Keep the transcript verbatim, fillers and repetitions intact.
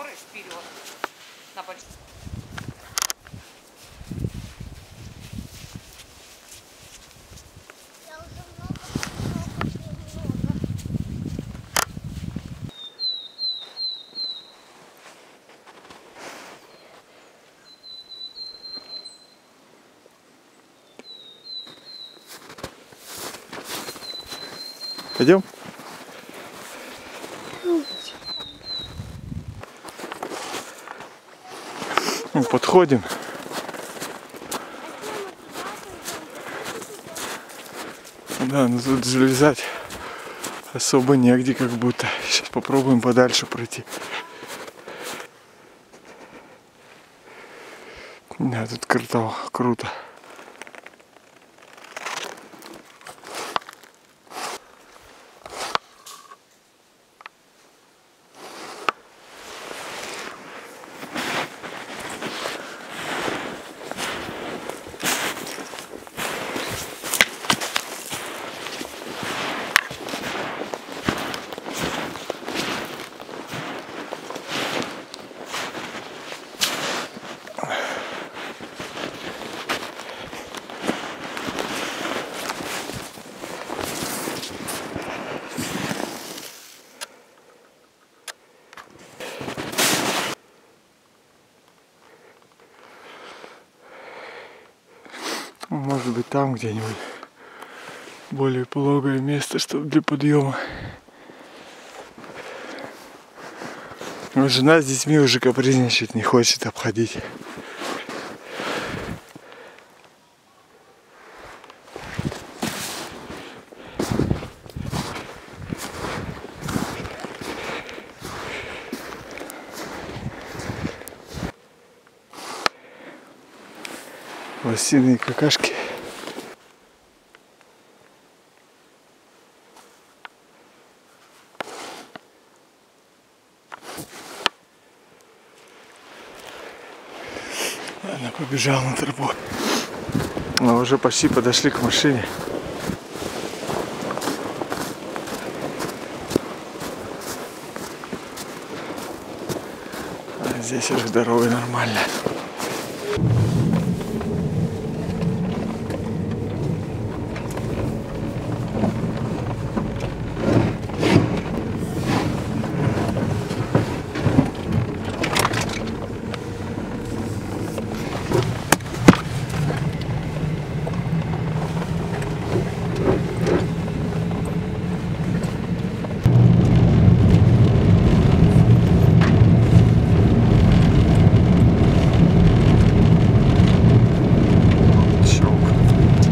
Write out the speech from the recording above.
горы вперед. На больш... Пойдем? Ну, подходим. Да, но тут залезать особо негде как будто. Сейчас попробуем подальше пройти. Да, тут круто, круто. Может быть, там где-нибудь более пологое место, чтобы для подъема. Но жена с детьми уже капризничает, не хочет обходить. Лосиные какашки. Она побежала на тропу. Мы уже почти подошли к машине. А здесь уже дорога нормальная.